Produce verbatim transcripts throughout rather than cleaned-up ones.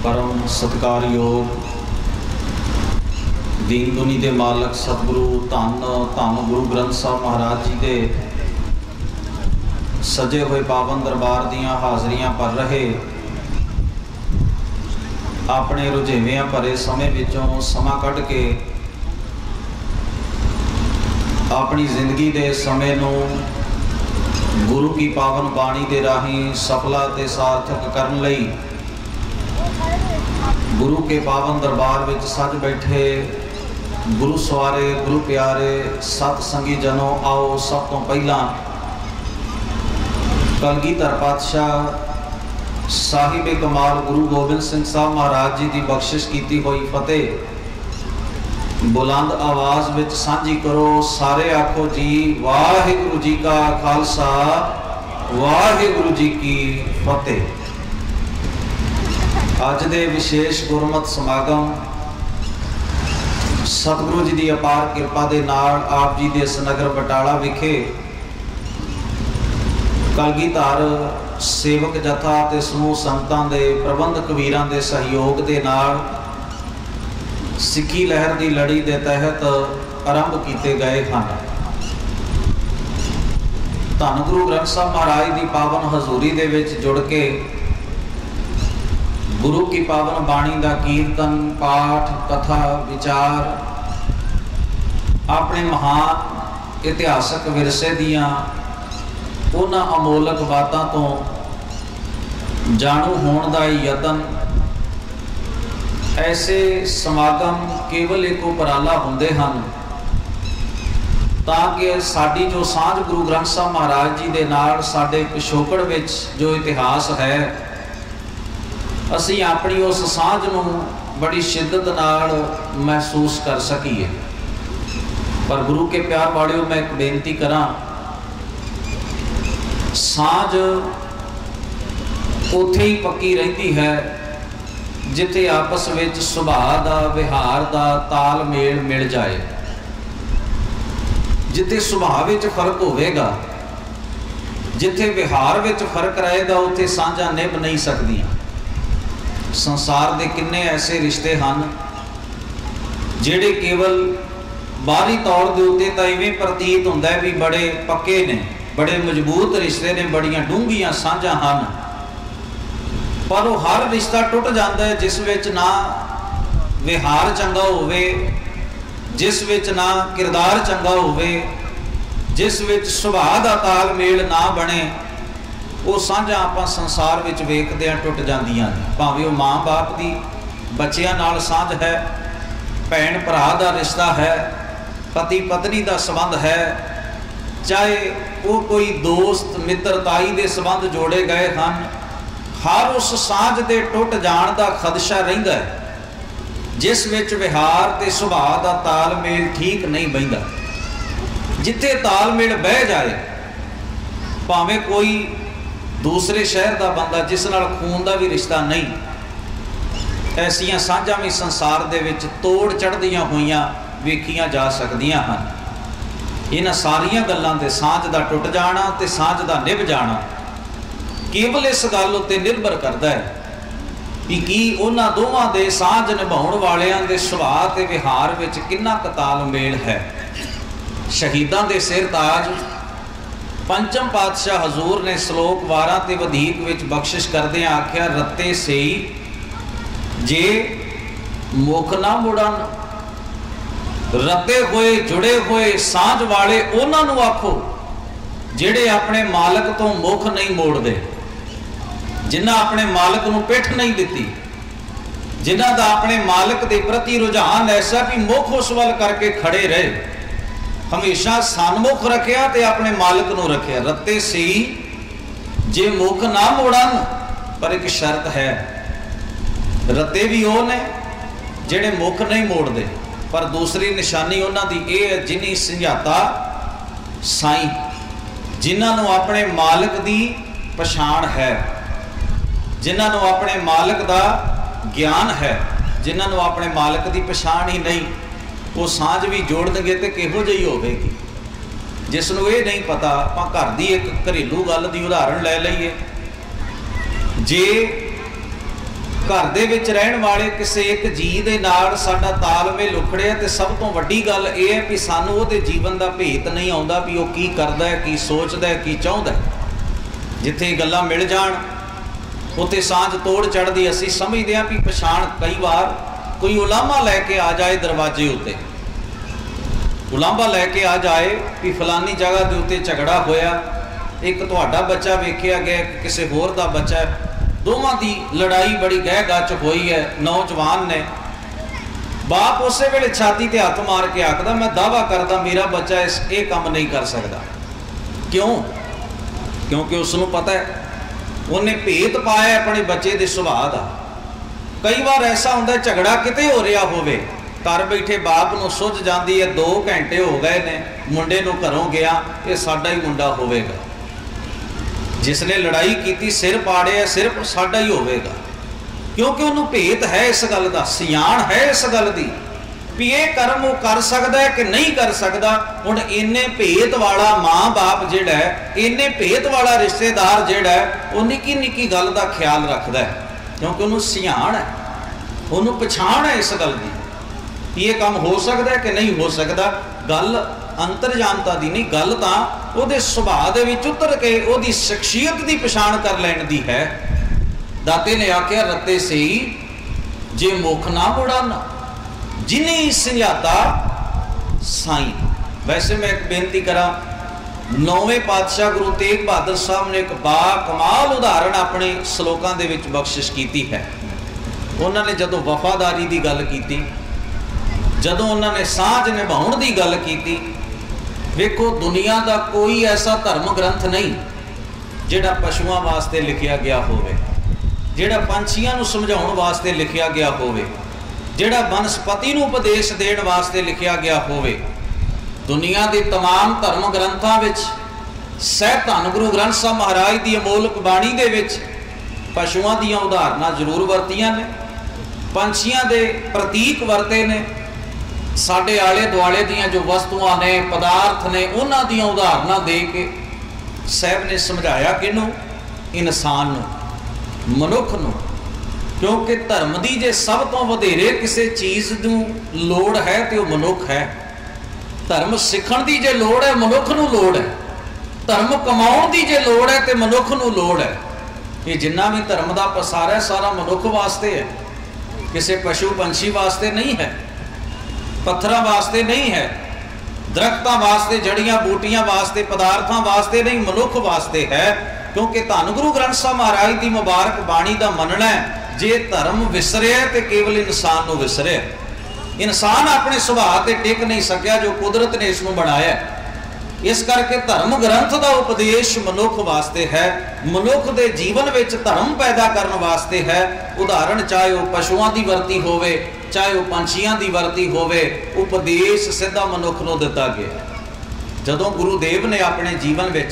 परम सत्कारयोग दीन दुनी दे मालक सतगुरु धन धन गुरु ग्रंथ साहब महाराज जी के सजे हुए पावन दरबार दियाँ हाज़रियाँ भर रहे अपने रुझेवियां भरे समय विचों समा कढ़ के अपनी जिंदगी के समय नूं गुरु की पावन बाणी के राही सफला ते सार्थक करन लई गुरु के पावन दरबार विच सज बैठे गुरु सवारे गुरु प्यारे सत संगी जनों, आओ सब तो पहला कलगीधर पातशाह साहिब कमाल गुरु गोबिंद सिंह साहब महाराज जी की बख्शिश की हुई फतेह बुलंद आवाज विच सांझी करो। सारे आखो जी वाहिगुरु जी का खालसा वाहिगुरु जी की फतेह। अज दे विशेष गुरमत समागम सतगुरु जी की अपार कृपा के नाल आप जी के इस नगर बटाला विखे कलगीधर सेवक जथा ते समूह संगतां दे प्रबंधक वीरां दे सहयोग के नाल सिक्खी लहर की लड़ी के तहत आरंभ किए गए हैं। धन गुरु ग्रंथ साहब महाराज की पावन हजूरी दे विच जुड़ के गुरु की पावन बाणी का कीर्तन पाठ कथा विचार अपने महान इतिहासक विरसे दियाँ उन्हां अमोलक बातों तो जाणू होने का यतन ऐसे समागम केवल एक उपराला होंदे हैं ताकि साड़ी जो सांझ गुरु ग्रंथ साहब महाराज जी के नाल साडे पिछोकड़ विच जो इतिहास है असी अपनी उस सांझ नूं बड़ी शिद्दत नाल महसूस कर सकीए। पर गुरु के प्यार वालियों मैं एक बेनती करा, सांझ उत्थे ही पक्की रहिंदी है जिथे आपस विच सुभाव दा विहार दा तालमेल मिल जाए। जिथे सुभाव विच फर्क होवेगा जिथे विहार विच फर्क रहेगा उत्थे सांझां निभ नहीं सकदियां। संसार के किन्ने ऐसे रिश्ते हैं जिहड़े केवल बाहरी तौर के उत्ते तो इवें प्रतीत होंदा है भी बड़े पक्के ने बड़े मजबूत रिश्ते ने बड़ियां डूंघियां सांझां हैं, पर वो हर रिश्ता टुट जाता है जिस विच ना विहार चंगा होवे, जिस विच ना किरदार चंगा होवे, जिस विच सुभाव दा तालमेल ना बने। वो सांझा आपां संसार विच वेखदे टुट जांदियां ने। भावें वो माँ बाप की बच्चियां नाल सांझ है, भैन भरा का रिश्ता है, पति पत्नी का संबंध है, चाहे वो कोई दोस्त मित्रताई के संबंध जोड़े गए हैं, हर उस सांझ के टुट जाण का खदशा रहिंदा है जिस विच विहार ते सुभाव का तालमेल ठीक नहीं बहिंदा। जिथे तालमेल बह जाए, भावें कोई दूसरे शहर का बंदा जिस नाल खून का भी रिश्ता नहीं, ऐसियां सांझां भी संसार दे विच तोड़ चढ़दियां होइयां वेखियां जा सकदियां हन। इन्हां सारियां गल्लां दे सांझ दा टुट जाना ते सांझ दा निभ जाना केवल इस गल उत्ते निर्भर करता है कि की उन्हां दोवां दे सांझ निभाउण वालियां दे सुभाव ते विहार विच किन्ना क तालमेल है। शहीदां दे सिर ताज पंचम पातशाह हजूर ने श्लोक बारह ते वधीक विच बख्शिश करदे आख्या, रत्ते सेई जे मुख ना मुड़न, रते हुए जुड़े हुए सांझ वाले उन्हां नूं आखो जिहड़े अपने मालक तो मुख नहीं मोड़दे, जिन्हां अपने मालक नूं पिठ नहीं दिती, जिन्हां दा अपने मालक के प्रति रुझान ऐसा भी मुख उस वल करके खड़े रहे, हमेशा सन्मुख रखिया ते अपने मालिक नूं रखिया। रत्ते सी जे मुख ना मोड़न, पर एक शर्त है, रत्ते भी वो ने जिहड़े मुख नहीं मोड़ते, पर दूसरी निशानी उन्हां दी ये है जिन्हीं संझाता साई, जिन्हां नूं अपने मालिक दी पछाण है, जिन्हां नूं अपने मालिक दा ज्ञान है, जिन्हां नूं अपने मालिक दी पछाण ही नहीं, वो सांझ भी जोड़ देंगे तो किहो जी होगी। जिसनों ये नहीं पता, आप घर की एक घरेलू गल की उदाहरण लै लीए, जे घर दे विच रहण वाले किसी एक जी दे नाल साडा तालमेल उखड़िया ते सब तो वड्डी गल इह है भी सानू उहदे जीवन दा भेत नहीं आउंदा भी ओह की करदा है, की सोचदा है, की चाहुंदा है। जिथे गल्लां मिल जाण उत्थे सांझ तोड़ चढ़दी। असीं समझदे हां भी पछाण कई वार कोई उलामा लैके आ जाए दरवाजे उत्ते, उलामा लैके आ जाए भी फलानी जगह के उत्ते झगड़ा होया, एक तुहाडा बच्चा वेखिया गया किसी होर दा बच्चा, दोवां दी लड़ाई बड़ी गह गच हुई है, नौजवान ने। बाप उस वेले छाती ते हथ मार के आखदा मैं दावा करदा मेरा बच्चा इस ये काम नहीं कर सकता। क्यों? क्योंकि उसनूं पता है उन्हें भेत पाया अपने बच्चे के सुभाव का। कई बार ऐसा होंदा झगड़ा किते हो रहा होवे, घर बैठे बाप नूं सुझ जाती है दो घंटे हो गए ने मुंडे नूं घरों गया, ये साडा ही मुंडा होवेगा, जिसने लड़ाई की सिर पाड़िया सिर्फ साडा ही होवेगा। क्योंकि उन्होंने भेत है इस गल का, सियाण है इस गल की भी ये कर्म वो कर सकता है कि नहीं कर सकता। हुण इन्ने भेत वाला माँ बाप जिहड़ा है, इन्ने भेत वाला रिश्तेदार जिहड़ा है, वो निक्की निक्की गल का ख्याल रखता है क्योंकि उन्होंने सियाण है, उन्होंने पछाण है इस गल की ये काम हो सकता है कि नहीं हो सकता। गल अंतरजामता दी नहीं, गल तां उहदे सुभाव दे विच उतर के उहदी शख्सियत की पछाण कर लैण दी है। दाते ने आख्या रत्ते से जे मुख ना बुड़ाना जिन्हें समझाता साईं। वैसे मैं एक बेनती करा, नौवें पातशाह गुरु तेग बहादुर साहब ने एक बा कमाल उदाहरण अपने सलोकां दे विच बख्शिश की है। उन्होंने जदों वफादारी की गल की, जदों उन्होंने सांझ निभाउण की गल की, वेखो दुनिया का कोई ऐसा धर्म ग्रंथ नहीं जिहड़ा पशुओं वास्ते लिखिया गया होवे, जिहड़ा पंछियां नूं समझाउण वास्ते लिखिया गया होवे, जिहड़ा वनस्पति नूं उपदेश देण वास्ते लिखिया गया होवे। दुनिया के तमाम धर्म ग्रंथां विच सह धन गुरु ग्रंथ साहब महाराज की अमोलक बाणी दे विच पशुओं दीयां उदाहरणां जरूर वरतियां ने, पंछियां दे प्रतीक वरते ने, साडे आले दुआले दीयां जो वस्तुआं ने पदार्थ ने उन्हां दीयां उदाहरणां दे के साहब ने समझाया किनूं? इंसान नूं, मनुख नूं। क्योंकि धर्म की जे सब तो वधेरे किसी चीज़ नूं लोड़ है तो वह मनुख है। धर्म सीखण की जे लोड़ है मनुख नूं लोड़ है, धर्म कमाउण की जे लोड़ है तो मनुख नूं लोड़ है। ये जिन्ना भी धर्म का पसारा है सारा मनुख वास्ते है, किसी पशु पंछी वास्ते नहीं है, पत्थरां वास्ते नहीं है, दरख्तां वास्ते, जड़ियां बूटियां वास्ते, पदार्थां वास्ते नहीं, मनुख वास्ते है। क्योंकि धन गुरु ग्रंथ साहब महाराज की मुबारक बाणी का मनना है जे धर्म विसरिया तो केवल इंसान को विसरिया। इंसान अपने सुभाव से टिक नहीं सकिया जो कुदरत ने इसनूं बनाया। इस करके धर्म ग्रंथ का उपदेश मनुख वास्ते है, मनुख के जीवन में धर्म पैदा करने वास्ते है। उदाहरण चाहे वह पशुओं की वरती होवे, चाहे वह पंछियों की वरती होवे, उपदेश सीधा मनुख नूं दिता गया। जदों गुरुदेव ने अपने जीवन में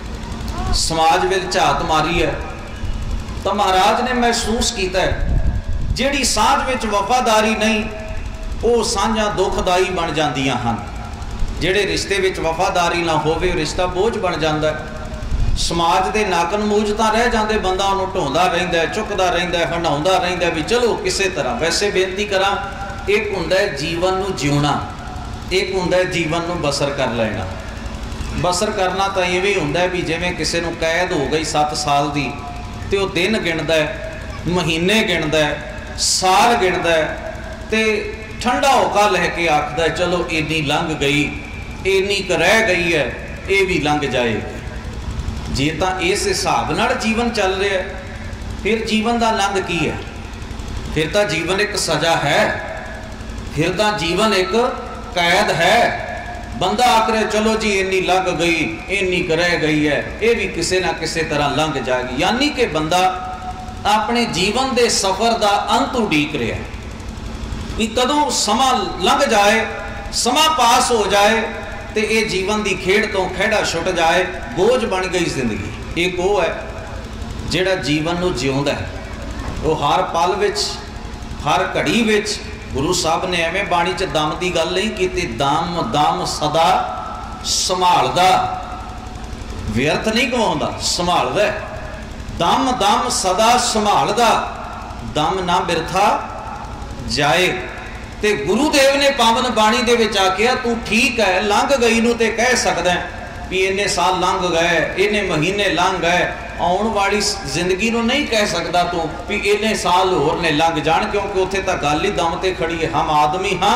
समाज में झात मारी है तो महाराज ने महसूस किया है जिहड़ी सांझ में वफादारी नहीं वो सांझां दुखदाई बन जांदियां हन। जिहड़े रिश्ते में वफादारी ना होवे रिश्ता बोझ बन जाता है। समाज के नाकन मूज तां रह जाते, बंदा उन्होंने ढोंदा रहिंदा है, चुकदा रहिंदा है, हंडाउंदा रहिंदा भी चलो किसी तरह। वैसे बेनती करा, एक हुंदा है जीवन नूं जिउणा, एक हुंदा है जीवन नूं बसर कर लेना। बसर करना तो इवें हुंदा है भी जिवें किसी नूं कैद हो गई सत्त साल की तो वह दिन गिणदा है, महीने गिणदा है, साल गिणदा है, तो ठंडा होका लैके आखदा है चलो इन्नी लंघ गई, इन्नी क रह गई है, ये भी लंघ जाएगी। जे तो इस हिसाब नाल जीवन चल रहा है फिर जीवन का आनंद की है? फिर तो जीवन एक सज़ा है, फिर तो जीवन एक कैद है। बंदा आखरे चलो जी इन्नी लंघ गई, इन्नी क रह गई है, ये भी किसी ना किसी तरह लंघ जाएगी। यानी कि बंदा अपने जीवन के सफ़र का अंत उड़ीक रहा है कि कदों समा लंघ जाए, समा पास हो जाए तो ये जीवन की खेड तो खेड़ा छुट जाए, बोझ बन गई जिंदगी। एक वो है जिहड़ा जीवन को जिउंदा है, वो हर पल विच हर घड़ी विच गुरु साहब ने एवें बाणी च दम की गल नहीं की, दम दम सदा संभालदा, व्यर्थ नहीं गवाउंदा, संभालदा। दम दम सदा संभालदा, दम ना बिरथा जाए। ते गुरुदेव ने पावन बाणी दे विच आखिया तू ठीक है लंघ गई नूं ते कह सकदा भी इन्ने साल लंघ गए, इन्ने महीने लंघ गए, आउण वाली जिंदगी नूं नहीं कह सकदा तू भी इन्ने साल होर ने लंघ जाण, क्योंकि उत्थे तां गल ही दम ते खड़ी है। हम आदमी हाँ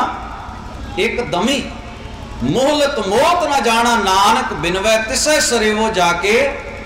एक दमी, मोहलत मौत ना जाना नानक बिनवै तिसै सरेवो जाके।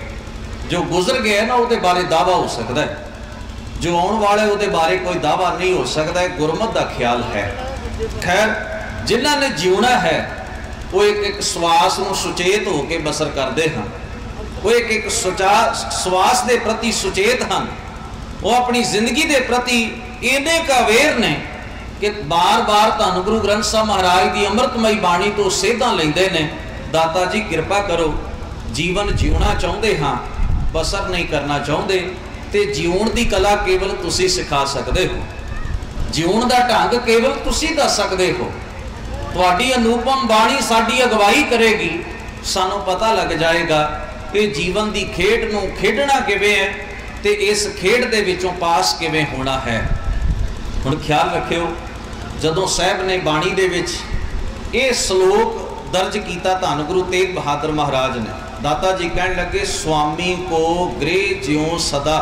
जो गुजर गया ना उसके बारे दावा हो सकता है, जो आने वाले उसके बारे कोई दावा नहीं हो सकता है। गुरमत का ख्याल है। खैर जिन्हों ने जीवना है वो एक एक श्वास को सुचेत होकर बसर करते हैं, वो एक एक सुचा श्वास के प्रति सुचेत हैं, वो अपनी जिंदगी के प्रति इन्ने का अवेयर ने कि बार बार धन गुरु ग्रंथ साहब महाराज की अमृतमई बाणी तो सेधा लेंदे ने। दाता जी कृपा करो, जीवन जीवना चाहते हाँ बसर नहीं करना चाहते, तो जीवन की कला केवल तुसी सिखा सकते हो, जीवन का ढंग केवल तुसी दस सकते हो। तुहाडी अनुपम बाणी साडी अगवाई करेगी, सानू पता लग जाएगा कि जीवन की खेड नूं खेडना किवें है, तो इस खेड दे विचों पास किवें होना है। हुण ख्याल रखियो, जदों साहब ने बाणी दे विच ये श्लोक दर्ज किया धन गुरु तेग बहादुर महाराज ने, दाता जी कहन लगे स्वामी को गृह ज्यों सदा।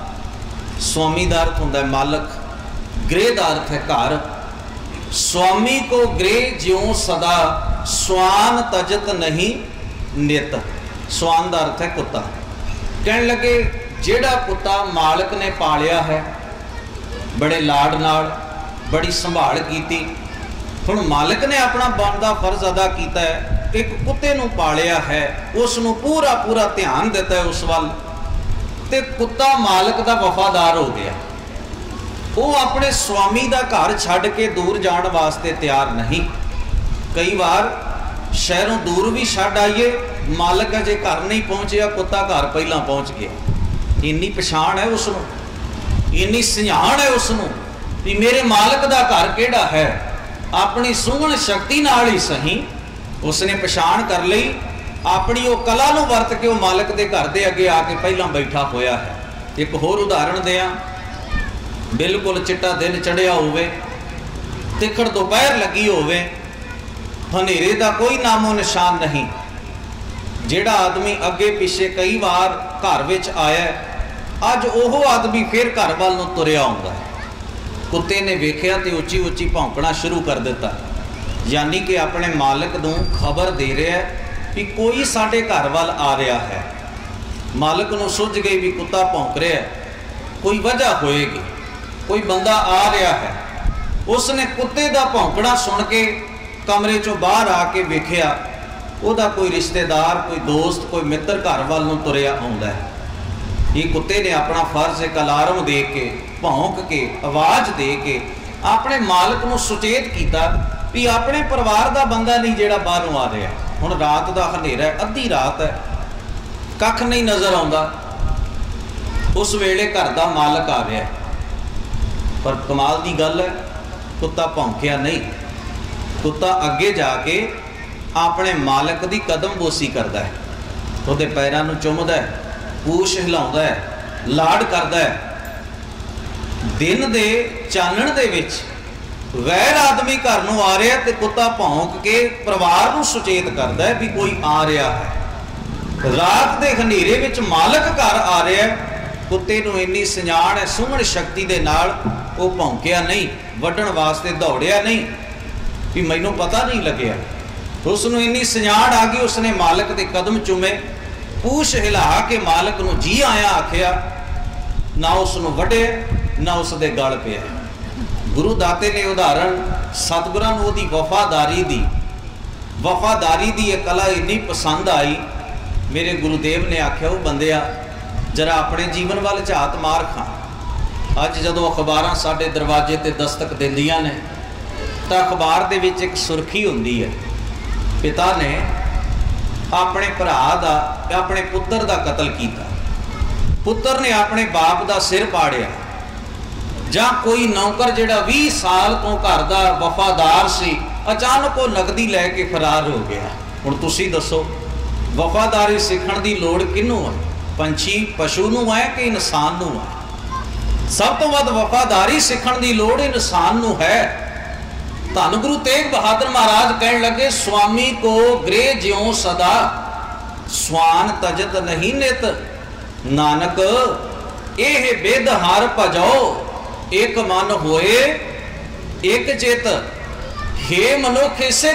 स्वामी का अर्थ होंदा है मालक, गृह का अर्थ है घर। स्वामी को गृह ज्यों सदा, स्वान तजत नहीं नित। स्वान का अर्थ है कुत्ता। कहन लगे जेड़ा कुत्ता मालक ने पालिया है बड़े लाड़ नाल, बड़ी संभाल की, हुण मालिक ने अपना बनदा फर्ज अदा किया है, एक कुत्ते नूं पालिया है, उसनूं पूरा पूरा ध्यान दिता है उस वाल, ते कुत्ता मालिक दा वफादार हो गया। वो अपने स्वामी दा घर छड्ड के दूर जाण वास्ते तैयार नहीं। कई बार शहरों दूर भी छड्ड आइए, मालिक अजे घर नहीं पहुँचया, कुत्ता घर पहला पहुँच गया। इन्नी पछाण है उसनूं, इन्नी सियाण है उसनूं भी मेरे मालिक दा घर किहड़ा है। अपनी सूंघण शक्ति नाल ही सही उसने पछाण कर ली, अपनी वो कला नूं वरत के वो मालिक के घर के अगे आके पहला बैठा होया है। एक होर उदाहरण दें, बिल्कुल चिट्टा दिन चढ़िया होवे, तिखड़ दोपहर लगी होवे, हनेरे का कोई नामो निशान नहीं। जेड़ा आदमी अगे पिछे कई बार घर विच आया, अज ओह आदमी फिर घर वाल नूं तुरिया आउंदा है। कुत्ते ने वेख्या तो उची उची भौंकना शुरू कर दिता, यानी कि अपने मालिक नूं खबर दे रहा है कि कोई साडे घर वाल आ रहा है। मालिक नूं सुझ गई भी कुत्ता भौंक रहा है, कोई वजह होएगी, कोई बंदा आ रहा है। उसने कुत्ते का भौंकना सुन के कमरे चों बाहर आके वेख्या, उहदा कोई रिश्तेदार, कोई दोस्त, कोई मित्र घर वाल नूं तुरिया आउंदा है। ये कुत्ते ने अपना फर्ज एक अलार्म दे के, भौंक के, आवाज़ दे के अपने मालिक नूं सुचेत किया भी अपने परिवार का बंदा नहीं जिहड़ा बाहरों आ रहा है। हुण रात का हनेरा है, अद्धी रात है, कख नहीं नज़र आउंदा, उस वेले घर का मालिक आ रहा है, पर कमाल की गल है कुत्ता भौंकिया नहीं। कुत्ता अगे जाके अपने मालिक की कदम बोसी करता है, उहदे पैरां नूं चुमदा है, पूछ हिलाउंदा है, लाड करदा है। दिन दे चानण दे विच वैर आदमी घर नूं आ रहा तो कुत्ता भौंक के परिवार नूं सुचेत करदा है भी कोई आ रहा है। रात के हनेरे विच मालिक घर आ रहा है, कुत्ते नूं इन्नी सियाण है, सूंघण शक्ति दे नाल वो भौंकिया नहीं, वड्डण वास्ते दौड़िया नहीं भी मैनूं पता नहीं लग्या। उसनूं इन्नी सियाण आ गई, उसने मालिक के कदम चुमे, पूछ हिला के मालिक नूं जी आया आखिया, ना उसनूं वढे ना उसदे गल पिया। गुरु दाते ने उदाहरण सतगुरां नूं उहदी वफादारी दी वफादारी दी एक कला इन्नी पसंद आई, मेरे गुरुदेव ने आख्या वो बंदिया जरा अपने जीवन वाल झात मार खां। अज जदों अखबारां साडे दरवाजे ते दस्तक दिंदियां ने तां अखबार दे विच एक सुर्खी हुंदी है, पिता ने अपने भरा दा अपने पुत्र दा कतल किया, पुत्र ने अपने बाप दा सिर पाड़िया, जां कोई नौकर जिहड़ा बीस साल तो घर दा वफादार सी अचानक वो नकदी लैके फरार हो गया। हुण तुसीं दसो वफादारी सीखण दी लोड़ किहनूं है? पंछी पशु नूं है कि इंसान नूं है? सब तो वध वफादारी सीखण की लोड़ इंसान नूं है। धन गुरु तेग बहादुर महाराज कहन लगे, स्वामी को गृह ज्यों सदा, स्वान तजत नहीं नित, नानक एह बेद हार भजो, एक मन होए एक चित। हे मनुख, इसे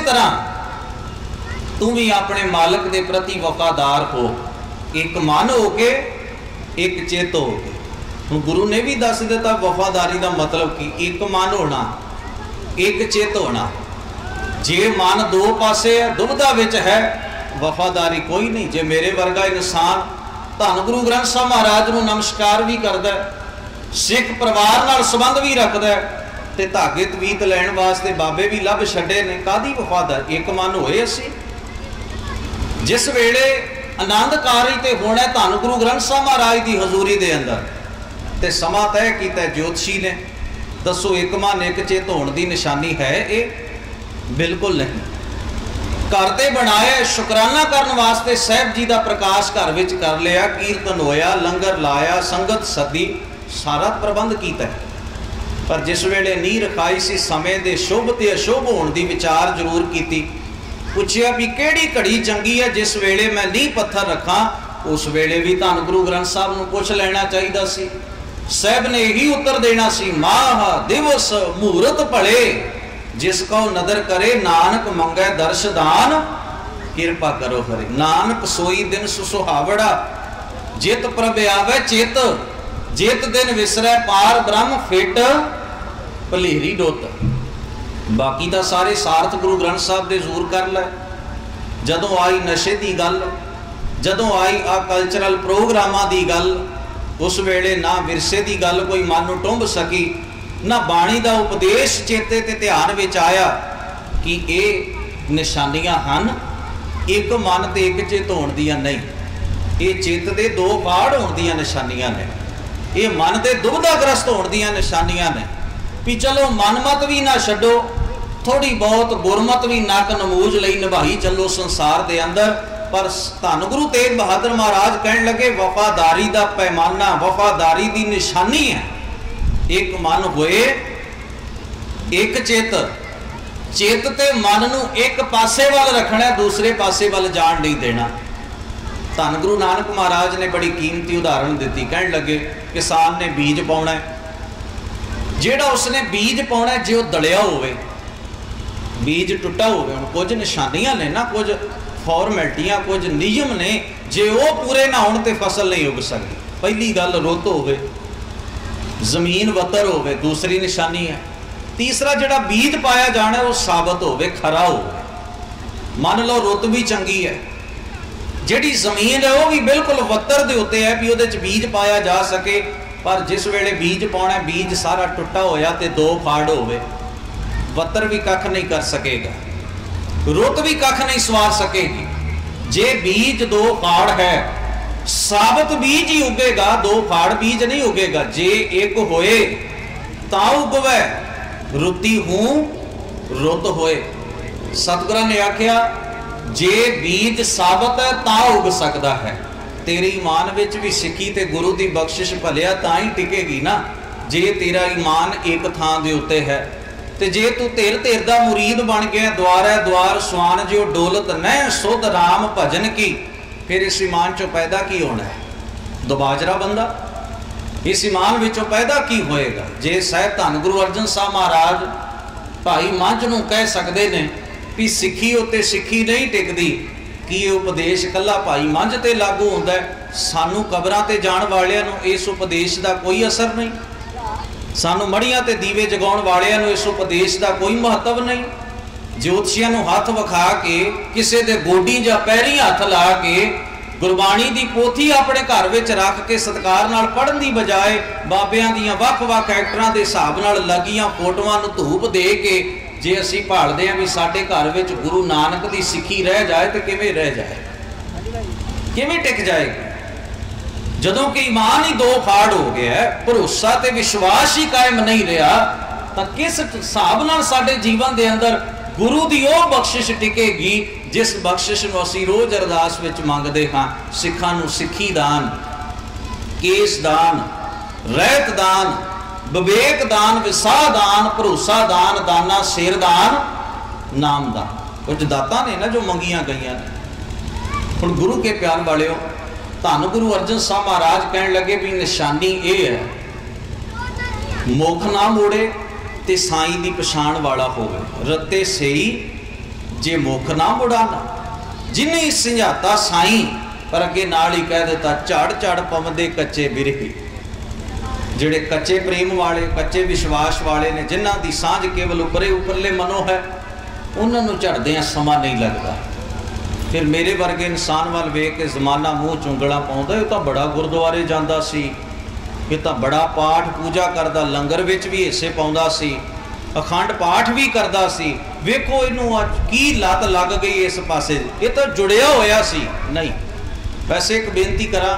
तरह तू भी अपने मालक के प्रति वफादार हो, एक मन हो के एक चित हो के। हुण गुरु ने भी दस दिता वफादारी का मतलब की, एक मन होना एक चित होना। जे मन दो पासे है, दुविधा विच है, वफादारी कोई नहीं। जे मेरे वर्गा इंसान धन गुरु ग्रंथ साहब महाराज नूं नमस्कार भी करदा, सिख परिवार नाल संबंध भी रखदा ते धागे तवीत लैण वास्ते बाबे भी लभ छड्डे ने, कादी वफादार? एक मन होए असीं। जिस वेले आनंदकारी ते होना धन गुरु ग्रंथ साहब महाराज की हजूरी दे अंदर ते समा तय कीता ज्योतिषी ने, दसो एक मन एक चित होने की निशानी है ये? बिल्कुल नहीं। घर ते बनाया शुकराना करने वास्ते साहब जी का प्रकाश घर विच कर लिया, कीर्तन होया, लंगर लाया, संगत सदी, सारा प्रबंध किया। पर जिस वेले नींह रखाई सी, समय के शुभ ते अशुभ होने की विचार जरूर की। पूछया भी किहड़ी घड़ी चंगी है जिस वेले मैं नींह पत्थर रखा, उस वेले भी धन गुरु ग्रंथ साहब नूं पुछ लेना चाहिए सी। साहब ने यही उत्तर देना सी, माह दिवस मुहूर्त भले, जिसको नदर करे नानक मंगै दर्श दान, किरपा करो हरे। नानक सोई दिन सुसुहावड़ा, जित प्रभ आवे चित, जित दिन विसरै पार ब्रह्म फिट, भलेरी डोत। बाकी तो सारे सार्थ गुरु ग्रंथ साहब दे जरूर कर लै। जदों आई नशे की गल, जदों आई आ कल्चरल प्रोग्रामां की गल, उस वेले ना विरसे की गल कोई मन नूं टुंब सकी, ना बाणी का उपदेश चेते ते ध्यान विच आया कि ये निशानियां हन एक मन ते एक चित होण दियां नहीं। ये चित दे दो पाड़ होण दियां निशानियां ने, ये मन दे दुविधाग्रस्त होण दियां निशानियां ने। भी चलो मनमत भी ना छड्डो, थोड़ी बहुत गुरमत भी नक नमूज लई निभाई चलो संसार दे अंदर। पर धन गुरु तेग बहादुर महाराज कहन लगे, वफादारी का पैमाना, वफादारी की निशानी है एक मन होए एक चित। चित ते मन नूं एक पासे वाल रखना, दूसरे पासे वाल जाण नहीं देना। धन गुरु नानक महाराज ने बड़ी कीमती उदाहरण दी। कहन लगे, किसान ने बीज पाउणा है, जिहड़ा उसने बीज पाउणा है, जे वो दलिया होवे, बीज टुटा होवे, हुण कुछ निशानियां ने ना, कुछ फॉर्मैलिटियां, कुछ नियम ने, जे वो पूरे ना होण ते फसल नहीं उग सकती। पहली गल रुत होवे, जमीन वतर होवे, दूसरी निशानी है। तीसरा जिहड़ा बीज पाया जाना वो साबत होवे, खरा होवे। मान लो रुत भी चंगी है, जिहड़ी जमीन है वो भी बिल्कुल वतर दे उत्ते है भी उहदे च बीज पाया जा सके, पर जिस वेले बीज पाउणा, बीज सारा टुटा होया ते दो फाड़ होवे, वतर भी कख नहीं कर सकेगा, रुत भी कख नहीं सवार सकेगी। जे बीज दो फाड़ है, साबत बीज ही उगेगा, दो फाड़ बीज नहीं उगेगा। जे एक होए ता उगवे, रुती हूं रुत होए। सतगुरां ने आख्या, जे बीज साबत है ता उग सकता है। तेरे ईमान विच भी सिक्खी ते गुरु की बख्शिश भलिया तां ही टिकेगी ना, जे तेरा ईमान एक थां दे उत्ते है। ते जे तू तेर तेर दा मुरीद बन गया, द्वार है द्वार स्वान जो डोलत न सुध राम भजन की, फिर इस ईमान चो पैदा की होना है? दुबाजरा बंदा। इस ईमान विचों पैदा की होएगा? जे साहब धन गुरु अर्जन साहब महाराज भाई मंझ नूं कह सकते ने भी सिੱਖੀ उत्ते सिੱਖੀ नहीं टिकदी, कि ये उपदेश कला भाई मंझ ते लागू होंदा है, सानू कबरां ते जाण वालियां नूं इस उपदेश का कोई असर नहीं, सानू मड़ियां ते दीवे जगाउण वालियां नूं इस उपदेश का कोई महत्व नहीं। ज्योतिषियां नूं हथ विखा के, किसी दे गोडी जां पैरी हथ ला के, गुरबाणी की पोथी अपने घर विच रख के सत्कार नाल पढ़न दी बजाय बाबियां दीयां वख-वख एक्टरां दे हिसाब नाल लगियां फोटोआं नूं धूप दे के जे असीं भालदे हां भी साडे घर विच गुरु नानक दी सिੱਖੀ रह जाए तो किवें रह जाए, किवें टिक जाएगी? जदों कि ईमान ही दो फाड़ हो गया है, भरोसा ते विश्वास ही कायम नहीं रहा, तो किस हिसाब नाल साडे जीवन दे अंदर गुरु दी ओह बख्शिश टिकेगी जिस बख्शिश नूं असीं रोज़ अरदास विच मंगदे हां? सिखां नूं सिੱਖੀ दान, केस दान, रहत दान, विवेक दान, विसाह दान, भरोसा दान, दाना शेर दान, नाम दान। कुछ दातां ने ना जो मंगियां गईयां ने। हुण गुरु के प्यार वालिओ, धन गुरु अर्जन साहब महाराज कहण लगे भी निशानी ये है, मुख ना मोड़े ते साईं दी पछाण वाला होवे। रते सही जे मुख ना मुड़ाना, जिन्हें समझाता साईं पर अगे नाल ही कह दिता झाड़ झाड़ पवंदे कच्चे बिरही। जिहड़े कच्चे प्रेम वाले, कच्चे विश्वास वाले ने, जिन्हां दी सांझ केवल उपरे उपरले मनो है, उन्हां नूं झड़दियां समा नहीं लगता। फिर मेरे वर्गे इंसान वाल वेख के जमाना मूँह चुंगला पाउंदा, ये तां बड़ा गुरुद्वारे जांदा सी, ये तां बड़ा पाठ पूजा करदा, लंगर विच भी हिस्से पाउंदा सी, अखंड पाठ भी करदा सी। वेखो इनू अज की लत लग गई इस पासे, ये तो जुड़िया होया सी। नहीं, वैसे एक बेनती करा,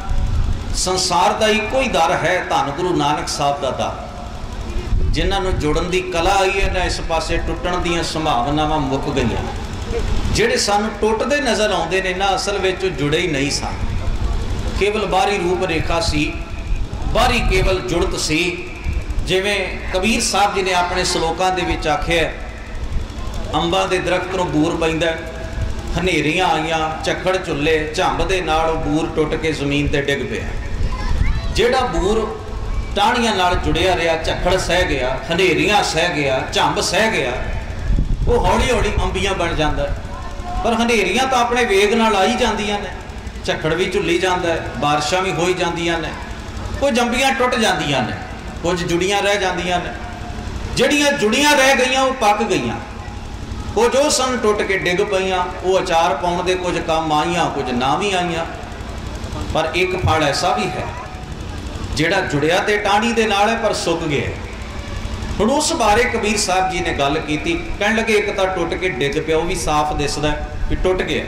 संसार का एको ही दर है, धन गुरु नानक साहब का दर। जिन्होंने जुड़न की कला आई है ना, इस पासे टुटण दी संभावनावां मुक गई। जिहड़े सानू टुटदे नज़र आउंदे ने ना, असल विच जुड़े ही नहीं सन, केवल बाहरी रूप रेखा सी, बाहरी केवल जुड़त सी। जिवें कबीर साहब जी ने अपने सलोकां दे विच आखिआ, अंबां दे दरख्त नूं बूर पैंदा, हनेरियां आईयां, झक्खड़ झुल्ले, झंब दे नाल बूर टुट के जमीन ते डिग पिया। जिहड़ा बूर टाहणियां नाल जुड़िया रहा, झक्खड़ सह गया, हनेरियां सह गया, झंब सह गया, वो हौली हौली अंबियां बन जाता है। पर हनेरियां तो अपने वेग नाल आई जांदियां ने, झक्खड़ भी झुली जाता है, बारिशां भी होई जांदियां ने, कुछ अंबियां टुट जांदियां ने, कुछ जुड़ियां रह जांदियां ने। जिहड़ियां जुड़ियां रह गईयां वो पक गईयां, कुछ वो सन टुट के डिग पईयां, वो अचार पाउण दे कुछ काम आईयां, कुछ ना भी आईयां। पर एक फल ऐसा भी है जिहड़ा जुड़िया ते टाणी दे नाल है पर सुक गया। हुण उस बारे कबीर साहब जी ने गल कीती, कहण लगे एक तां टुट के डिग पिया, वो भी साफ दिसदा कि टुट गया,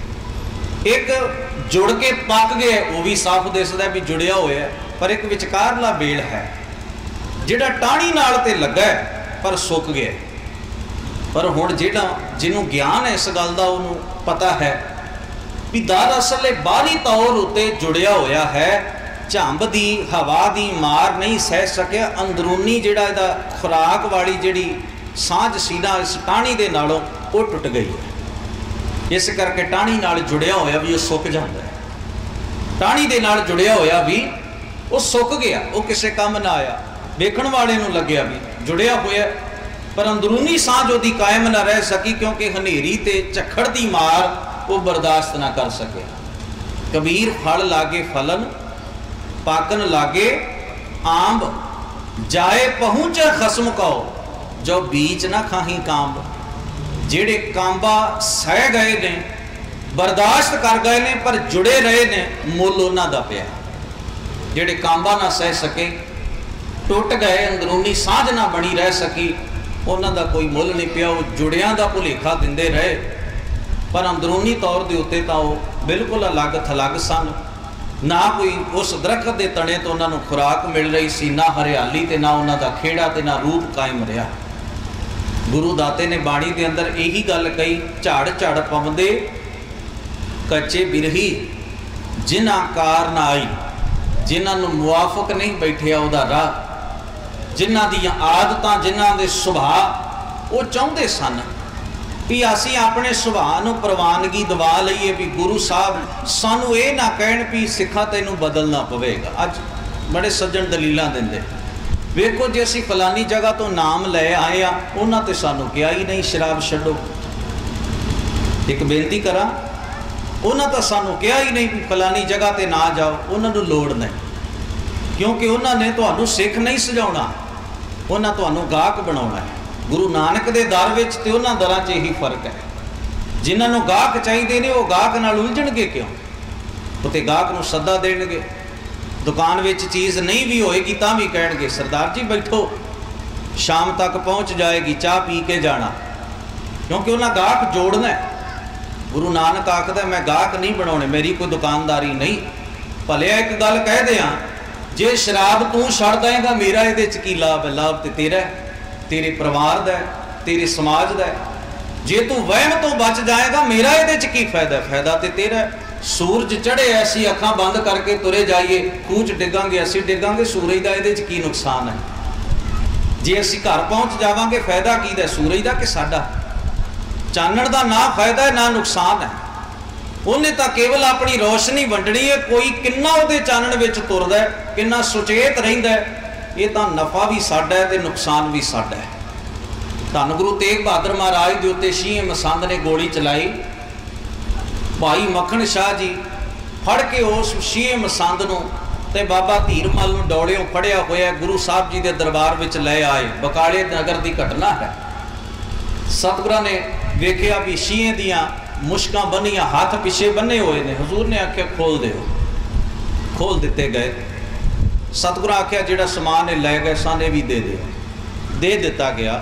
एक जुड़ के पक गया, वो भी साफ दिसदा भी जुड़िया होया। पर एक विचकारला बेल है जिहड़ा टाणी नाल ते लगा पर सुक गया। पर हुण जिहड़ा जिन्हों ज्ञान है इस गल दा, उहनूं पता है भी दरअसल बाहरी तौर उत्ते जुड़िया होया है, झंब दी हवा दी मार नहीं सह सकिया, अंदरूनी जिहड़ा इहदा खुराक वाली जिहड़ी सांझ सी ना इस टाणी दे नालों वो टुट गई है। इस करके टाणी नाल जुड़िया होया भी वो सुक जाता है, टाणी दे नाल जुड़िया होया भी वो सुक गया, वो किसी काम ना आया। देखण वाले नूं लग्या भी जुड़िया होया, पर अंदरूनी सांझ उहदी कायम ना रह सकी, क्योंकि हनेरी ते झक्खड़ दी मार वो बर्दाश्त ना कर सके। कबीर फल लागे फलन, पाकन लागे आंब, जाए पहुँचे खसम कहो, जो बीच ना खाही कांब। जिहड़े कांबा सह गए ने, बर्दाश्त कर गए ने, पर जुड़े रहे ने, मुल उन्हां दा पिया। जिहड़े कांबा ना सह सके, टुट गए, अंदरूनी सांझ ना बनी रह सकी, उन्हां दा कोई मुल नहीं पिया। वो जुड़ियां दा भुलेखा दिंदे रहे, पर अंदरूनी तौर के उत्ते तां वो बिल्कुल अलग थलग सन। ना कोई उस दरख्त के तने तो उन्होंने खुराक मिल रही सी, ना हरियाली ते ना उन्हों का खेड़ा ते ना रूप कायम रहा। गुरु दाते ने बाणी के अंदर यही गल कही, झाड़ झाड़ पवंदे कच्चे बिरही, जिन्हां कार ना आई, जिन्होंने मुआफक नहीं बैठिया उहदा राह, जिन्हां दियां आदतां, जिन्हां दे सुभाव वो चाहुंदे सन भी असी अपने सुभाव नूं प्रवानगी दवा लईए, भी गुरु साहब सानू ये ना कहण भी सिखा तैनूं बदलना पवेगा। अज बड़े सज्जण दलीलां दिंदे, वेखो जे असी फलानी जगह तो नाम लै आए आ, उन्हां ते सानू कहा ही नहीं शराब छड्डो। एक बेनती करा, उन्हां तां सानू कहा ही नहीं भी फलानी जगह ते ना जाओ, उन्हां नूं लोड़ नहीं, क्योंकि उन्हां ने तुहानूं सिख नहीं सजाउणा, उन्हां तुहानूं गाहक बनाउणा है। गुरु नानक दे दर विच ते उन्हां दरां च यही फर्क है। जिन्हां नूं गाहक चाहीदे ने वो गाहक नाल उलझणगे क्यों? उत्ते गाहक नूं सद्दा देणगे, दुकान विच चीज़ नहीं भी होएगी तां भी कहणगे सरदार जी बैठो, शाम तक पहुँच जाएगी, चाह पी के जाना, क्योंकि उन्हां गाहक जोड़ना है। गुरु नानक आखदा मैं गाहक नहीं बनाउणे, मेरी कोई दुकानदारी नहीं। भले एक गल कह दियां, जे शराब तूं छड्ड देगा मेरा इहदे च की लाभ है? लाभ ते तेरा है, तेरे परिवार का, तेरे समाज का। जे तू वहम तो बच जाएगा मेरा ये की फायदा? फायदा तो तेरा है। सूरज चढ़े ऐसी अखां बंद करके तुरे जाइए, खूह च डिगांगे, असी डिगांगे, सूरज का ये की नुकसान है? जे असी घर पहुँच जावांगे फायदा की दा सूरज का कि साडा? चानण का ना फायदा है ना नुकसान है। उन्हें तो केवल अपनी रोशनी वंडनी है। कोई किन्ना उहदे चानण विच तुरदा है, किन्ना सुचेत रहिंदा है, ये तो नफा भी साडा है ते नुकसान भी साडा है। धन गुरु तेग बहादुर महाराज के उत्ते शीह मसंद ने गोली चलाई। भाई मखण शाह जी फड़ के उस शीह मसंद नूं ते बाबा धीरमल नूं डोलियों फड़िया होया गुरु साहब जी के दरबार में लै आए। बकाले नगर की घटना है। सतगुरां ने वेखिया भी शीहे दियां मुश्कां बनिया, हाथ पिछे बने हुए ने। हजूर ने आख्या खोल दो, खोल दिते गए। सतगुरां आख्या जिहड़ा समान है लै गए साने भी दे दो, दे दिता गया।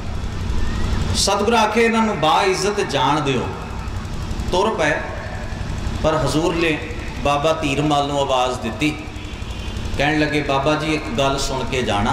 सतगुरां आख्या इन्हां नूं बा इज्जत जान दिओ, तुर पै। पर हजूर ने बाबा धीरमल नूं आवाज़ दिती, कहण लगे बाबा जी एक गल सुन के जाना।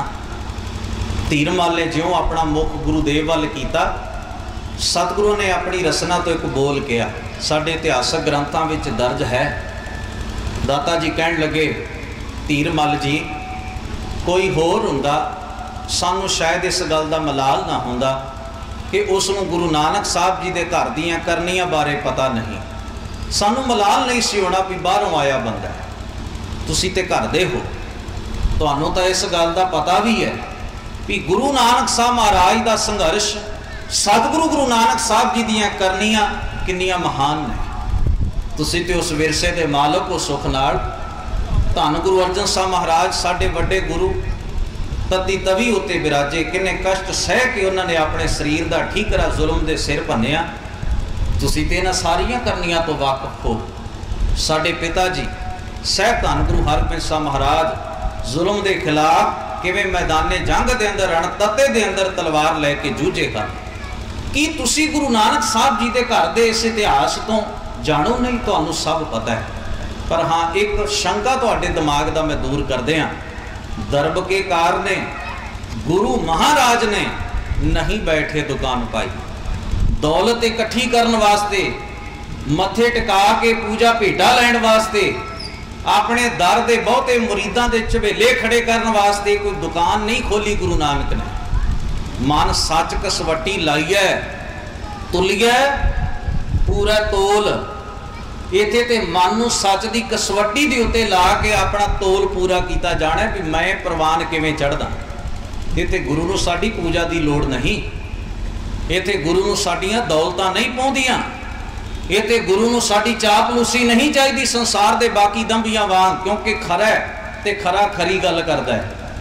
धीरमल ने ज्यों अपना मुख गुरुदेव वाल कीता, सतगुरु ने अपनी रसना तो एक बोल किया, साडे इतिहासक ग्रंथां विच दर्ज है। दाता जी कहण लगे धीरमल जी कोई होर हुंदा सानू शायद इस गल दा मलाल ना हुंदा कि उसनूं गुरु नानक साहब जी दे घर दीयां करनियां बारे पता नहीं। सानू मलाल नहीं सी होना भी बाहरों आया बंदा है, तुसी ते घर दे हो, तुहानू तो इस गल दा पता भी है भी गुरु नानक साहब महाराज का संघर्ष, सतगुरु गुरु नानक साहब जी दियां करनियां किन्नियां महान ने। तुसी ते उस विरसे दे मालक हो सुख नाल। धन गुरु अर्जन साहब महाराज साडे वड्डे गुरु तती तवी उत्ते बिराजे, किन्ने कष्ट सह के उन्होंने अपने शरीर का ठीकरा जुल्म के सिर भन्निया। तुसी ते इन्हां सारियां करनियां तो वाकफ हो। साडे पिता जी साहब धन गुरु हरगोबिंद साहब महाराज जुल्म के खिलाफ किवें मैदाने जंग के अंदर रणतते के अंदर तलवार लैके जूझे कर। की तुसी गुरु नानक साहब जी के घर के इस इतिहास तो जाणो नहीं? तुहानू सब पता है, पर हाँ एक शंका तुहाडे दिमाग का मैं दूर कर दियां। दरब के कार ने गुरु महाराज ने नहीं बैठे दुकान पाई, दौलत इकट्ठी करने वास्ते, मथे टिका के पूजा भेटा लैण वास्ते, अपने दर के बहुते मुरीदां दे झबेले खड़े करने वास्ते कोई दुकान नहीं खोली गुरु नानक ने। मन सच कसवटी लाइए, तुलिए पूरा तोल। इत्थे ते मन नूं सच की कसवटी दे उत्ते ला के अपना तोल पूरा किया जाना भी मैं प्रवान किवें चढ़दा। इत्थे गुरु नूं साडी पूजा की लोड़ नहीं, इत्थे गुरु नूं साडीआं दौलतां नहीं पौंदियां, इत्थे गुरु नूं साडी चापलूसी नहीं चाहिदी संसार दे बाकी दंबियां वांग। क्योंकि खरा है ते खरा खरी गल करदा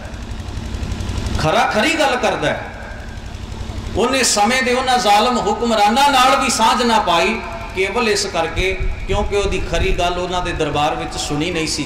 है, खरा खरी गल करदा है। उन्हें समय दे उन्हां जालम हुक्मरानां नाल भी सांझ ना पाई, केवल इस करके क्योंकि उहदी खरी गल उन्हां दे दरबार विच सुनी नहीं सी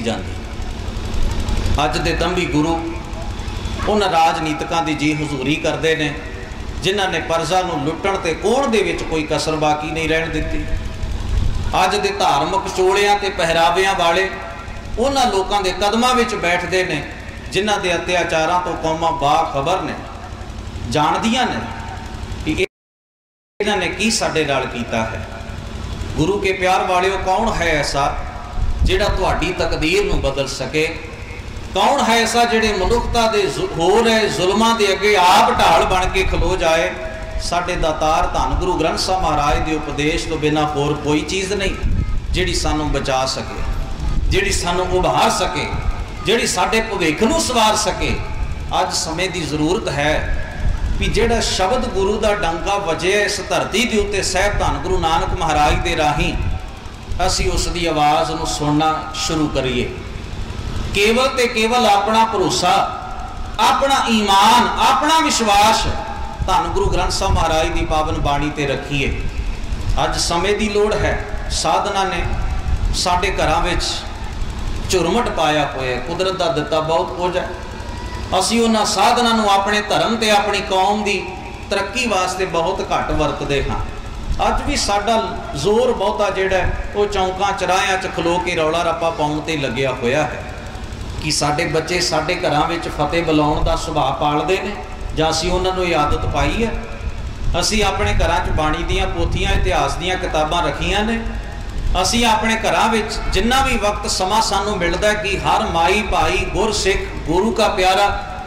जाती। अज दे दंभी गुरु उन्हां राजनीतिकां दी जी हजूरी करदे ने जिन्हां ने परजा नूं लुट्टण ते कोण दे विच कोई कसर बाकी नहीं रहण दित्ती। अज दे धार्मिक चोलियां ते पहरावियां वाले उन्हां लोकां दे कदमां विच बैठदे ने जिन्हां दे अत्याचारां तो कौमां बाखबर ने, जाणदियां ने कि इन्हां ने की साडे नाल कीता है। गुरु के प्यार वालिओ कौन है ऐसा जिहड़ा तुहाडी तकदीर नूं बदल सके? कौन है ऐसा जिहड़े मनुखता दे हो रहे जुल्मां दे अगे आप ढाल बन के खलो जाए? साडे दातार धन गुरु ग्रंथ साहब महाराज के उपदेश तो बिना होर कोई चीज़ नहीं जिहड़ी सानू बचा सके, जिहड़ी सानू उभार सके, जिहड़ी साडे भविख नूं सवार सके। अज समय की जरूरत है भी जिहड़ा शब्द गुरु का डंका वजे इस धरती के उत्ते साहब धन गुरु नानक महाराज के राही असी उसकी आवाज़ नूं सुनना शुरू करिए। केवल ते केवल अपना भरोसा, अपना ईमान, अपना विश्वास धन गुरु ग्रंथ साहब महाराज की पावन बाणी ते रखिए। अज समय की लोड़ है। साधना ने साडे घरां विच झुरमट पाया होया, कुदरत का दिता बहुत कुछ है। असी उन्हां साधना नूं अपने धर्म ते अपनी कौम की तरक्की वास्ते बहुत घट वरतदे हाँ। अज भी साडा जोर बहुता जिहड़ा वो चौंकां चराहियां च खलो के रौला रप्पा पाउण ते लग्या होया है कि साडे बच्चे साडे घरां विच फतेह बुलाउण दा सुभाव पालदे ने जां असीं उन्हां नूं इह आदत पाई है। असीं अपने घरां च बाणी दीयां पोथियां इतिहास दीयां किताबां रखियां ने। असीं अपने घरां विच जिन्ना भी वक्त समा सानू मिलदा कि हर माई भाई गुर सिख गुरु का प्यारा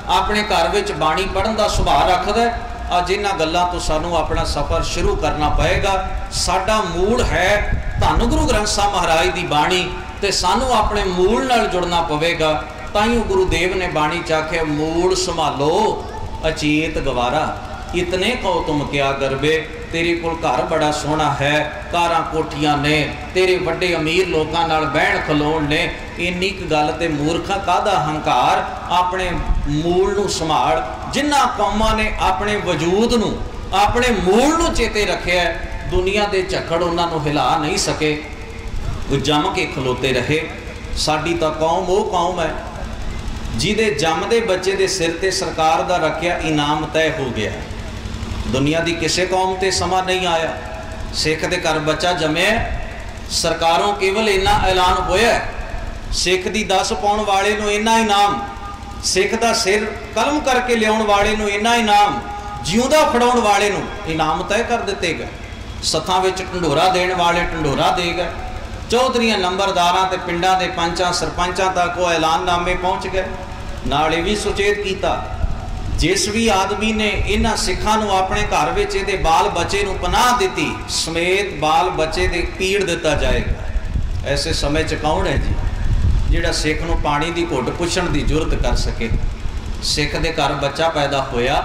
अपने घर विच बाणी पढ़न का सुभाव रखदा है। अज इन्हां गल्लां तो सानू अपना सफ़र शुरू करना पएगा। साडा मूल है धन गुरु ग्रंथ साहिब महाराज की बाणी, तो सानू अपने मूल नाल जुड़ना पवेगा। ताइयों गुरुदेव ने बाणी च आख्या मूल संभालो अचेत गवारा, इतने कहो तुम क्या गरबे। तेरे कोल घर बड़ा सोहना है, कारां कोठियां ने, तेरे वड्डे अमीर लोगों नाल बहन खलोण ने, इन्नी क गल ते मूर्खा कादा हंकार। अपने मूल नूं संभाल। जिन्हां कौमां ने अपने वजूद नूं अपने मूल नूं चेते रखिया, दुनिया के झक्कड़ उन्हां नूं हिला नहीं सके, वो जम के खलोते रहे। साडी तां कौम वो कौम है जिहदे जमदे बच्चे दे सिर ते सरकार दा रखिया इनाम तय हो गया। दुनिया की किसी कौम ते समा नहीं आया। सिख दे घर बच्चा जमया, सरकारों केवल इन्ना ऐलान होया, सिख दी दस पाउण वाले नूं इन्ना इनाम, सिख दा सिर कलम करके लियाउण वाले नूं इन्ना इनाम, जिउंदा फड़ाउण वाले नूं इनाम तय कर दिते गए। सथां विच ढंडोरा देण वाले ढंडोरा दे गए। चौधरीਆਂ नंबरदारां ते पिंडां दे पंचां सरपंचां तक वो ऐलाननामे पहुँच गए। नाल इह भी सुचेत किया, जिस भी आदमी ने इन्हां सिखां नूं अपने घर विच इहदे बाल बच्चे नूं पनाह दित्ती, समेत बाल बच्चे दे पीड़ दिता जाएगा। ऐसे समय च कौन है जी जिहड़ा सिख नूं पानी दी घुट पुछण दी जुरत कर सके। सिख दे घर बच्चा पैदा होया,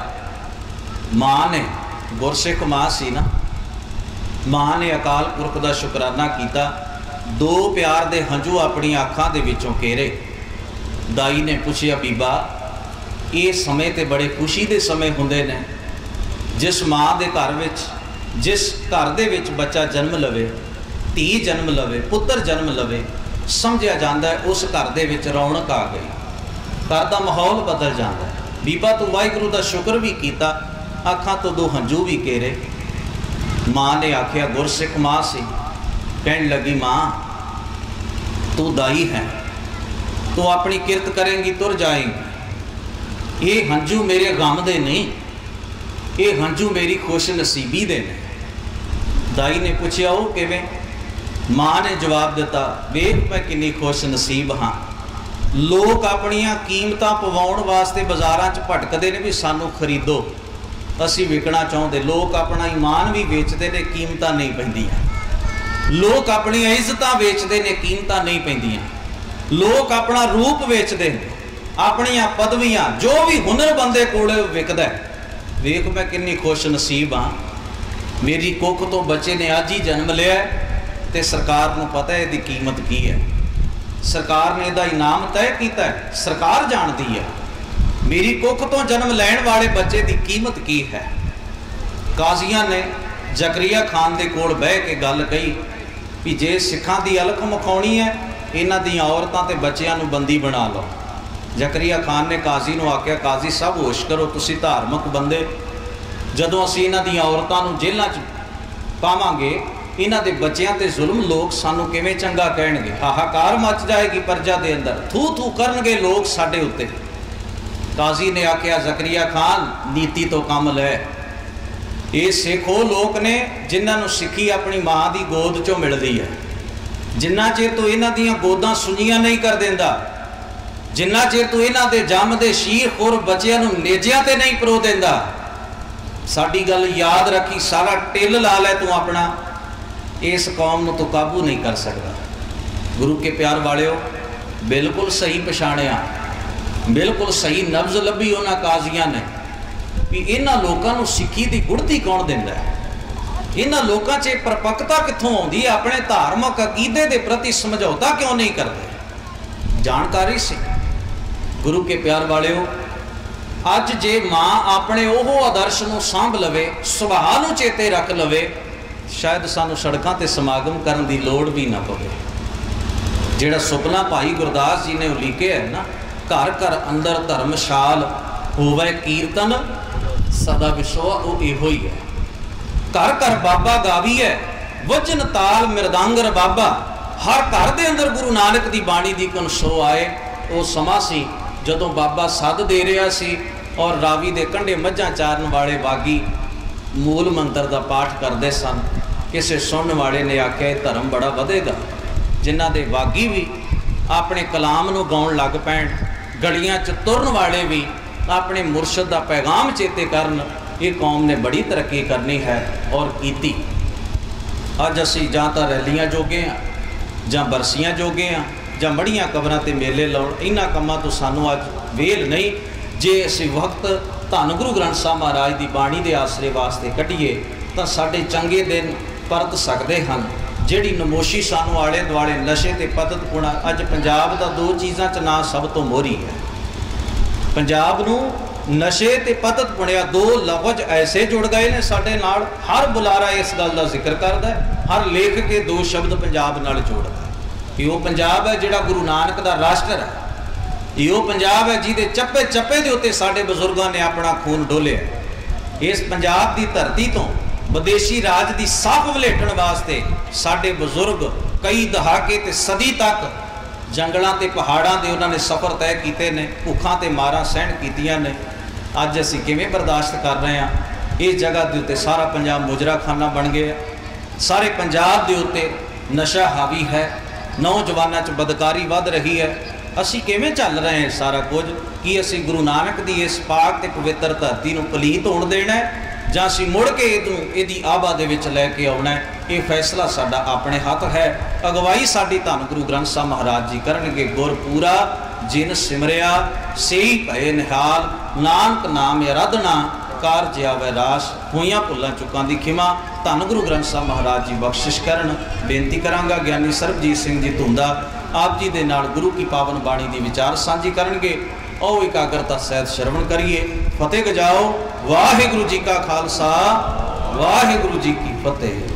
माँ ने गुरसिख माँ सी ना, माँ ने अकाल पुरख दा शुकराना किया। दो प्यार दे हंझू अपनी अखां दे विचों केरे। दाई ने पूछया, बीबा ये समय तो बड़े खुशी के समय हुंदे ने, जिस माँ के घर विच, जिस घर दे विच बच्चा जन्म लवे, धी जन्म लवे, पुत्र जन्म लवे, समझिया जाता है उस घर दे विच रौनक आ गई, घर का माहौल बदल जाता है। बीबा तू वाहिगुरू का शुक्र भी किया, अखां तो दो हंझू भी केरे। माँ ने आख्या, गुरसिख माँ सी, कहन लगी, माँ तू दाई है, तू अपनी किरत करेंगी तुर जाएंगी। ये हंझू मेरे गम दे नहीं, ये हंझू मेरी खुश नसीबी दे ने। दाई ने पूछया, वो किवें? माँ ने जवाब दिता, वेख मैं किन्नी खुश नसीब हाँ। लोग अपनियां कीमतां पवाउण वास्ते बाज़ारां च भटकदे ने भी सानू खरीदो, असीं विकना चाहुंदे। लोग अपना ईमान भी वेचते ने, कीमतां नहीं पैंदियां। लोग अपनी इज्जतां वेचते ने, कीमतां नहीं पैंदियां। लोग अपना रूप वेचते हैं, अपनियां पदवियां, जो भी हुनर बंदे कोले विकदा है। वेख मैं किन्नी खुश नसीब हाँ, मेरी कुख तो बच्चे ने अज ही जन्म लिया, तो सरकार नूं पता है इसकी कीमत की है। सरकार ने इसदा इनाम तय किया है, सरकार जानती है मेरी कुख तो जन्म लैण वाले बच्चे की कीमत की है। काजियां ने जकरिया खान के कोल बह के गल कही भी जे सिखां की अलख मखाउणी है, इन्हां दीयां औरतां ते बच्चियां नूं बंदी बना लो। जकरिया खान ने काजी नूं आख्या, काजी साहब होश करो, तुसीं धार्मिक बंदे, जदों असीं इन्हां दीयां औरतां नूं जेलां च पावांगे, इन्हां दे बच्चियां ते जुल्म लोग सानूं किवें चंगा कहणगे। हाहाकार मच जाएगी प्रजा दे अंदर, थू थू करनगे लोग साडे उत्ते। काजी ने आख्या, जकरिया खान नीति तो काम लै। ये सिख वो लोग ने जिन्होंने सिखी अपनी माँ की गोद चों मिलती है। जिन्ना चिर तो इन्हां दीयां गोदां सुनियां नहीं कर देंदा, जिन्ना चिर तो इन्हां दे जमदे शीर खुर बच्चियां नूं नेजियां ते नहीं परो देंदा। साडी गल याद रखी, सारा टिल ला लै तू अपना, इस कौम नूं तू काबू नहीं कर सकता। गुरु के प्यार वालिओ, बिल्कुल सही पछाणिया, बिल्कुल सही नब्ज लभी उन्हां काजियां ने भी इन्हां लोकां नूं सिੱਖੀ दी गुड़ती कौन दिंदा है। इन्हां लोकां 'च परपक्कता कित्थों आउंदी है, अपने धार्मिक अकीदे के प्रति समझौता क्यों नहीं करते? जानकारी सी। गुरु के प्यार वालिओ, अज जे माँ अपने ओह आदर्श नूं सांभ लवे, सुभाਅ नूं चेते रख लवे, शायद सानूं सड़कां ते समागम करन दी लोड़ भी ना पवे। जिहड़ा सुपना भाई गुरदास जी ने उलीकिया है ना, घर घर अंदर धर्मशाल होवे कीर्तन सदा विशोआ, वो इहो ही है। घर घर बाबा गावी है, वजन ताल मृदांगर बाबा। हर घर के अंदर गुरु नानक की बाणी की कनसो आए। वो समा सी जदों बाबा सद दे रहा सी और रावी के कंढे मझां चारन वाले बागी मूल मंत्र का पाठ करते सन। किसी सुनने वाले ने आख्या, धर्म बड़ा वधेगा, जिन्हां दे बागी भी अपने कलाम नूं गाउण लग पैण, गलियां च तुरन वाले भी अपने मुरशद का पैगाम चेते करन, ये कौम ने बड़ी तरक्की करनी है और की। अज असी जां तां रैलियां जोगे हाँ, जां बरसियां जोगे हाँ, जां मड़ियां कबरां ते मेले लाउण, इन्हां कम्मां तो सानू अज वेल नहीं। जे असी वक्त धन गुरु ग्रंथ साहब महाराज की बाणी के आसरे वास्ते कढ़ीए तो साडे चंगे दिन परत सकते हैं। जिहड़ी नमोशी सानू आले दुआले नशे ते पततपुणा, अज पंजाब दा दो चीज़ां च नां सब तो मोहरी है। पंजाब नूं नशे ते पततपुणिया दो लफज ऐसे जुड़ गए ने साडे नाल, हर बुलारा इस गल का जिक्र करदा है, हर लेख के दो शब्द पंजाब नाल जोड़दा है। ये वो पंजाब है जिहड़ा गुरु नानक दा राष्ट्र है। ये वो पंजाब है जिहदे चप्पे चप्पे दे उत्ते साडे बजुर्गों ने अपना खून डोलिया। इस पंजाब की धरती तो विदेशी राज की साफ वलेटण वास्ते साडे बजुर्ग कई दहाके ते सदी तक जंगलों ते पहाड़ों के उन्होंने सफ़र तय किए ने, भुखा ते मारा सहन कीतियां ने। अज असी किवें बर्दाश्त कर रहे हैं? इस जगह के उत्ते सारा पंजाब मुजरा खाना बन गया। सारे पंजाब के उत्ते नशा हावी है, नौजवानों च बदकारी वध रही है। असी किवें चल रहे हैं सारा कुछ? कि असी गुरु नानक की इस पाक ते पवित्र धरती नूं पलीत होण देना है, जां असी मुड़ के इदूं इहदी आबा दे विच लैके आउणा है? ये फैसला साडा अपने हथ है। अगवाई साडी धन गुरु ग्रंथ साहब महाराज जी करनगे। गुर पूरा जिन सिमरिया सेई भए निहाल, नानक नाम आराधना कारज आवे रास, होइयां भुल्लां चुकां दी खिमा। धन गुरु ग्रंथ साहब महाराज जी बख्शिश करन। बेनती करांगा ज्ञानी सरबजीत सिंह जी धुंदा आप जी दे नाल गुरु की पावन बाणी की विचार साझी करनगे। आओ एकाग्रता सहित श्रवण करिए। फतेह गजाओ। वाहिगुरु जी का खालसा, वाहिगुरु जी की फतेह।